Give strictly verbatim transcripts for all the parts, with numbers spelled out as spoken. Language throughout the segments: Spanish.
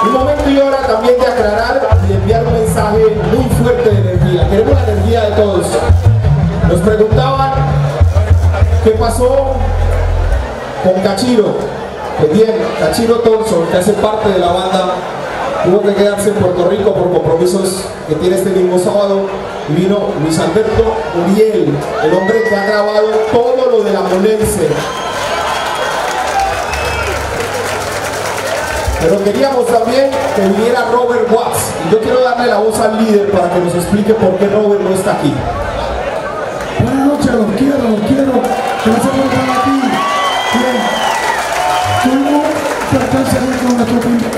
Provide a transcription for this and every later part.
Un momento y hora también de aclarar y de enviar un mensaje muy fuerte de energía. Queremos la energía de todos. Nos preguntaban qué pasó con Cachiro. Pues bien, Cachiro Thompson, que hace parte de la banda, tuvo que quedarse en Puerto Rico por compromisos que tiene este mismo sábado. Y vino Luis Alberto Uriel, el hombre que ha grabado todo lo de la Monense. Pero queríamos también que viniera Robert Watts. Y yo quiero darle la voz al líder para que nos explique por qué Robert no está aquí. Buenas noches, los quiero, los quiero. Gracias por estar aquí. Bien. Tuvimos pertenencia con nuestro primo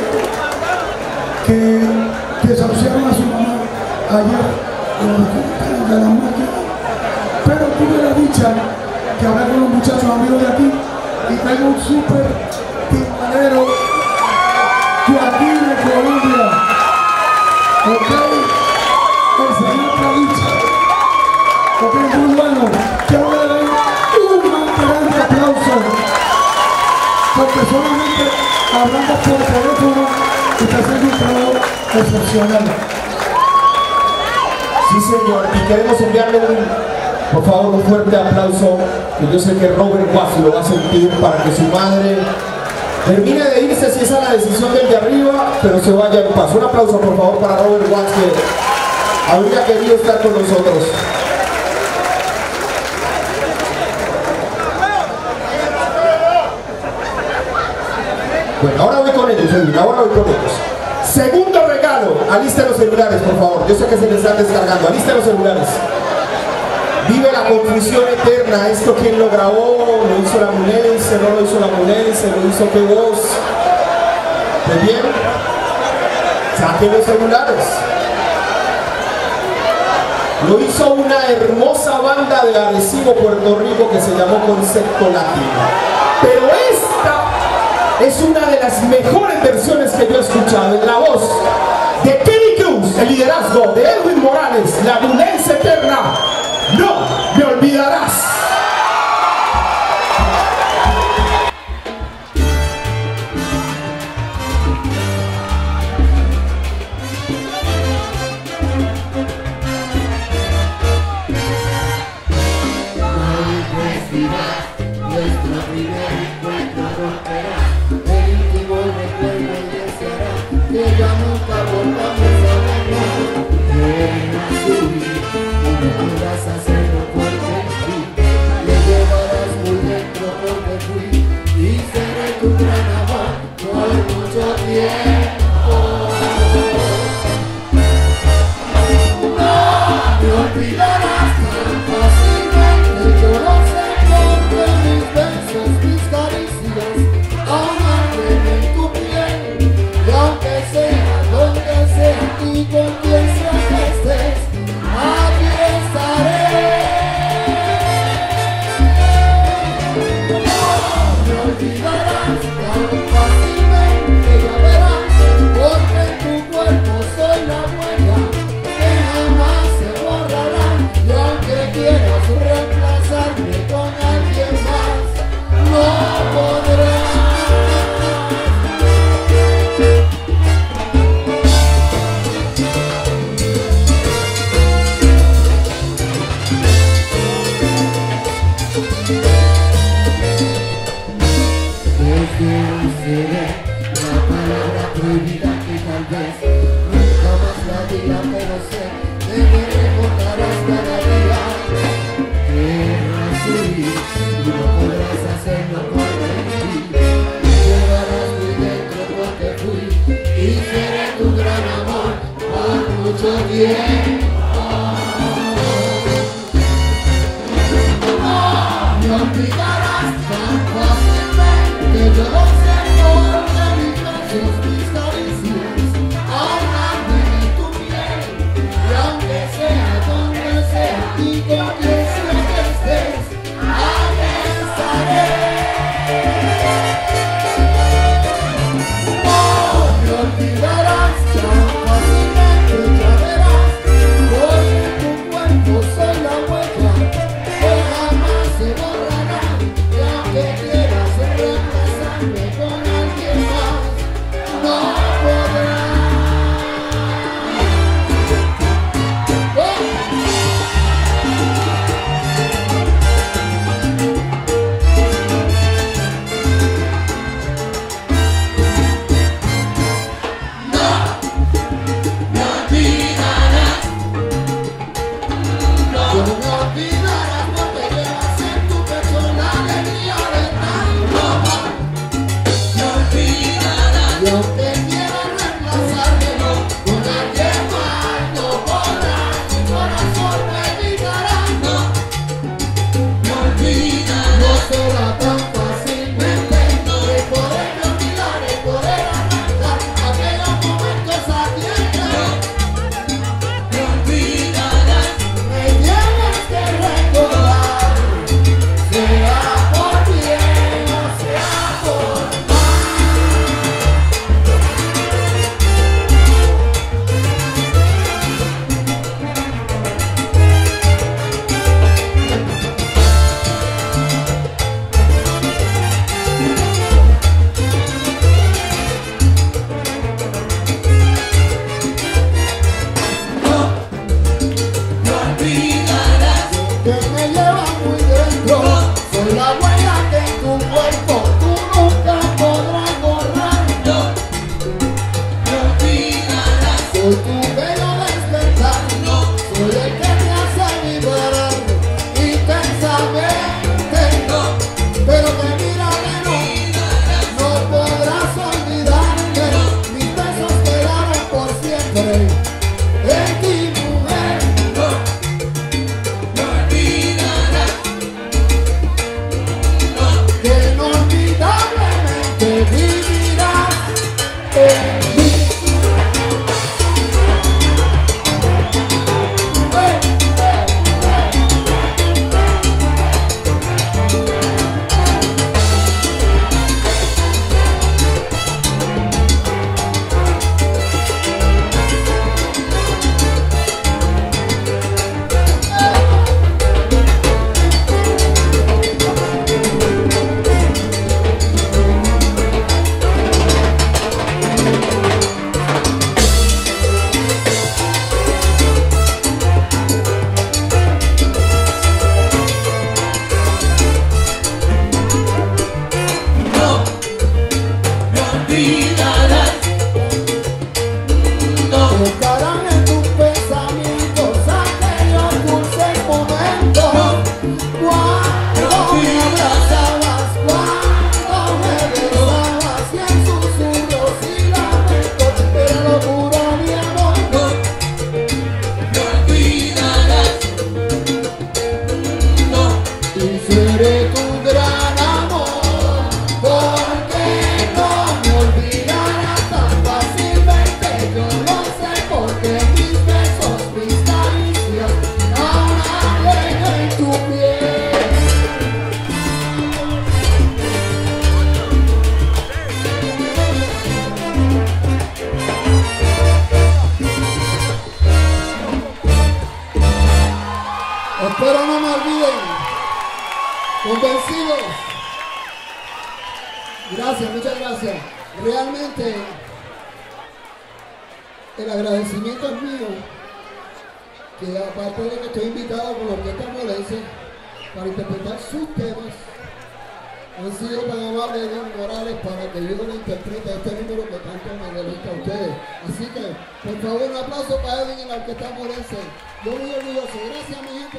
que desahuciaron a su mamá ayer de la muerte. Pero tuve la dicha que hablé con los muchachos amigos de aquí y tengo un súper timbalero de aquí de Colombia. Ok, el señor Tradicha. Ok, muy bueno. Quiero darle un grande aplauso porque solamente hablando por teléfono está haciendo un trabajo excepcional. Sí, señor, y queremos enviarle un, por favor, un fuerte aplauso, que yo sé que Robert Watts lo va a sentir, para que su madre termine de irse, si esa es la decisión del de arriba, pero se vaya en paz. Un aplauso, por favor, para Robert Watts, que habría querido estar con nosotros. Bueno, ahora voy con ellos, Edwin, ahora voy con ellos. Segundo regalo, alisten los celulares, por favor. Yo sé que se les están descargando, alisten los celulares. Vive la confusión eterna. ¿Esto quién lo grabó? ¿Lo hizo la Monense? ¿No lo hizo la Monense? ¿Lo hizo qué voz? ¿De bien? Saquen los celulares. Lo hizo una hermosa banda de Arecibo, Puerto Rico, que se llamó Concepto Latino. Pero esta es una de las mejores versiones que yo he escuchado, en la voz de Kenny Cruz, el liderazgo de Edwin Morales, la Monense eterna. No me olvidarás. Nuestro primer encuentro romperá el último recuerdo y deseará que ya nunca volvamos a vernos. Ven a subir y no podrás hacerlo porque fui. Le llevarás muy dentro porque fui y seré tu gran amor por mucho tiempo. No me olvidarás tan fácilmente, yo lo sé. Mis besos, mis caricias, aún arden en tu piel. Y aunque sea donde sea y con quien sea que estés, aquí estaré. No me olvidarás tan fácilmente, ya verás, porque en tu cuerpo soy la huella que jamás se borrará. Y aunque quieras reemplazarme con alguien más, no podrás. Desde hoy seré la palabra prohibida que tal vez nunca más la diga, pero sé que me recordarás cada día. Querrás huir y no podrás hacerlo porque fui. Me llevarás muy dentro porque fui y seré tu gran amor por mucho tiempo. No me olvidarás tan fácilmente, yo lo sé porque mis besos, mis caricias aún arden en tu piel. Y aunque sea donde sea y con quien sea que estés, aquí estaré. No me olvidarás tan fácilmente, ya verás, Agradecidos. Gracias, muchas gracias. Realmente el agradecimiento es mío, que aparte de que estoy invitado con la Orquesta Molense para interpretar sus temas, han sido tan amables Edwin Morales para que yo le interprete este número que tanto me deleita a ustedes. Así que, por favor, un aplauso para Edwin en la Orquesta Molense. Yo muy orgulloso. Gracias, mi gente.